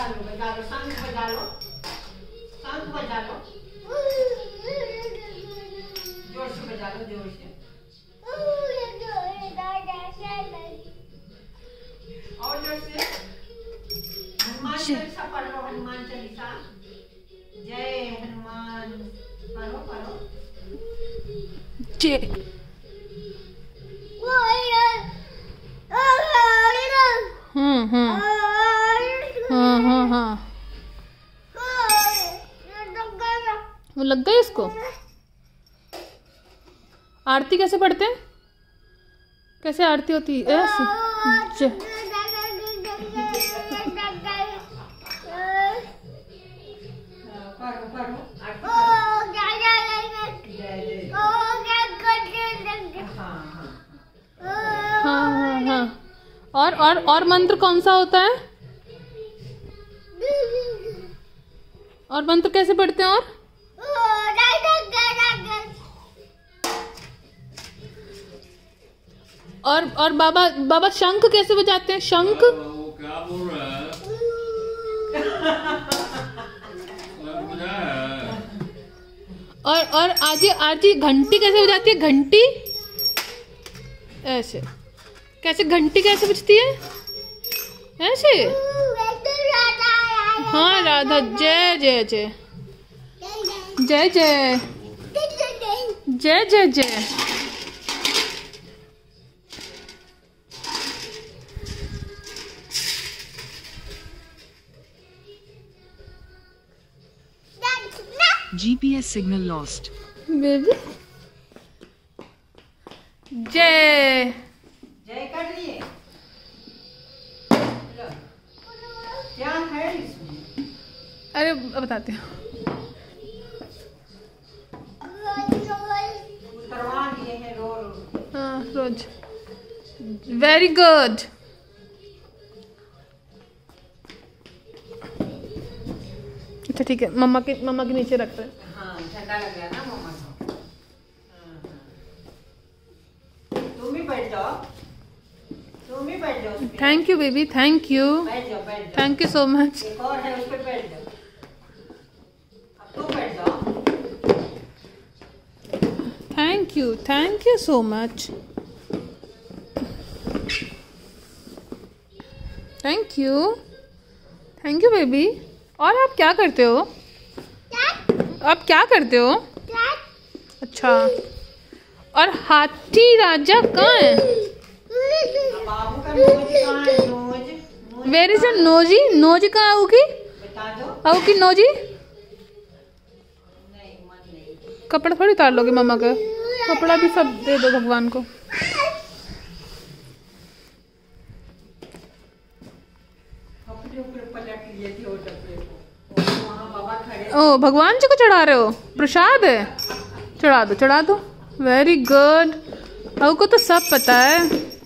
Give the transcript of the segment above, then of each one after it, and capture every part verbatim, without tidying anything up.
बजा लो बजा लो शंख बजा लो शंख बजा लो जोर से बजा लो जोर से और जोर से हनुमान चालीसा पढ़ो हनुमान चालीसा जय हनुमान पढ़ो पढ़ो जय हम्म हम्म हाँ हाँ हाँ वो लग गई इसको। आरती कैसे पढ़ते हैं? कैसे आरती होती है? ऐसे हाँ हाँ हाँ और और और मंत्र कौन सा होता है? और मंत्र कैसे पढ़ते हैं? और और और बाबा बाबा शंख कैसे बजाते हैं? शंख वो क्या बोल रहा है? और और आजी आजी घंटी कैसे बजाती है? घंटी ऐसे कैसे? घंटी कैसे बजती है? ऐसे हाँ राधा जय जय जय जय जय जय जय जय G P S signal lost. Baby जय जय कर लिए। क्या है इसमें? अरे बताते हैं। करवा लिए हैं रोज। हाँ रोज। Very good. अच्छा ठीक है मम्मा के मम्मा के नीचे रखते हैं। हाँ ठंडा लग रहा है ना मम्मा को। तुम भी बैठ जाओ तुम भी बैठ जाओ। Thank you baby thank you बैठ जाओ बैठ जाओ थैंक यू सो मच। एक और है उस पर बैठ जाओ। अब तुम बैठ जाओ। Thank you thank you so much thank you thank you baby. और आप क्या करते हो? आप क्या करते हो? अच्छा और हाथी राजा कहाँ है? Where is nosy? नोजी कहाँ होगी? आओगी नोजी? कपड़ा थोड़ी उतार लोगे मम्मा का? कपड़ा भी सब दे दो भगवान को। ओ भगवान जी को चढ़ा रहे हो? प्रसाद है? चढ़ा दो चढ़ा दो। Very good. अब को तो सब पता है।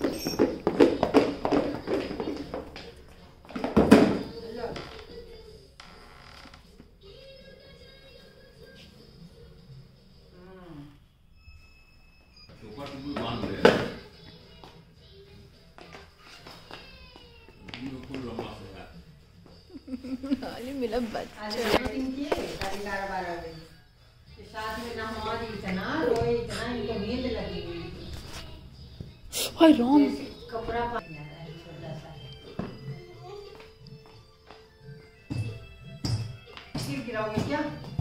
मिला बच्चा हाय राम कपड़ा गिराओगे क्या?